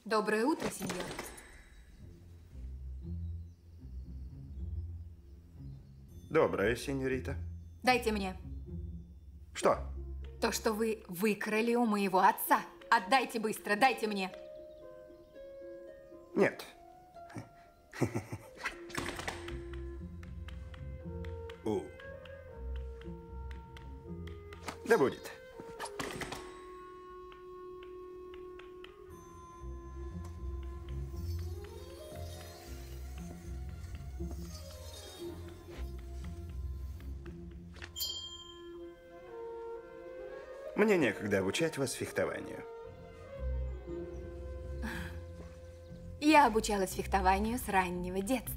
Доброе утро, сеньор. Доброе, сеньорита. Дайте мне. Что? То, что вы выкрали у моего отца. Отдайте быстро, дайте мне. Нет. Да будет. Мне некогда обучать вас фехтованию. Я обучалась фехтованию с раннего детства.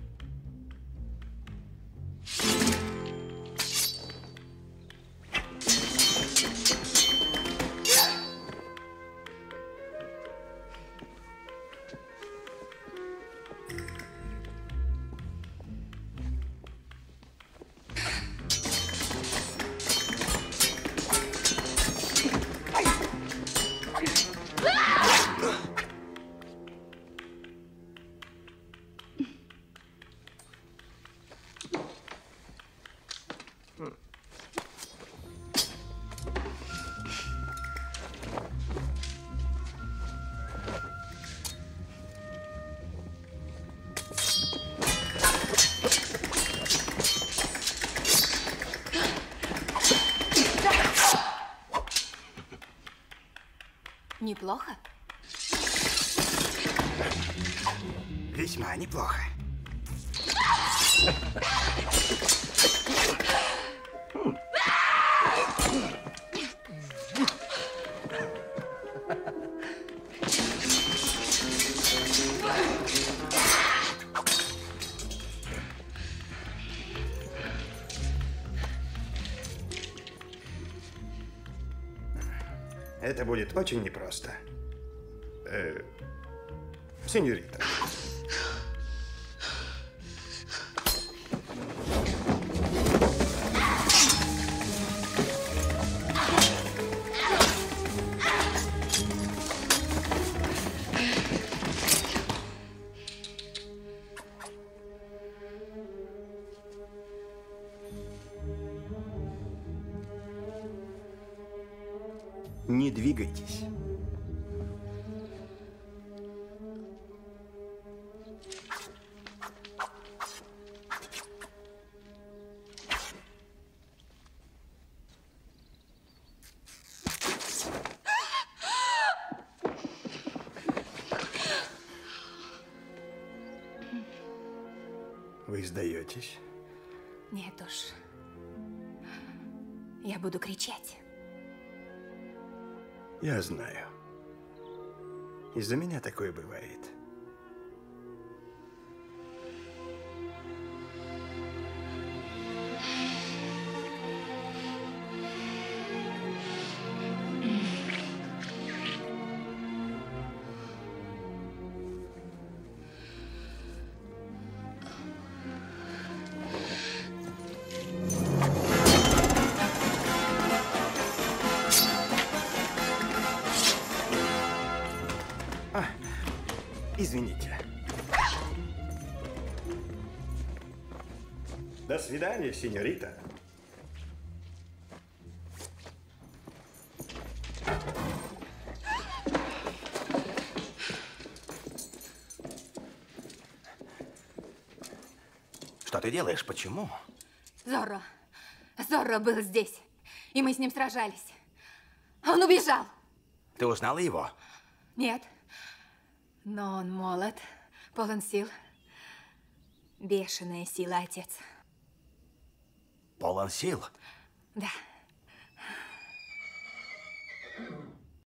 Неплохо? Весьма неплохо. Это будет очень непросто. Сеньорита. Не двигайтесь. Вы сдаетесь? Нет уж. Я буду кричать. Я знаю. Из-за меня такое бывает. Извините. До свидания, сеньорита. Что ты делаешь? Почему? Зорро. Зорро был здесь. И мы с ним сражались. Он убежал. Ты узнала его? Нет. Но он молод, полон сил. Бешеная сила, отец. Полон сил? Да.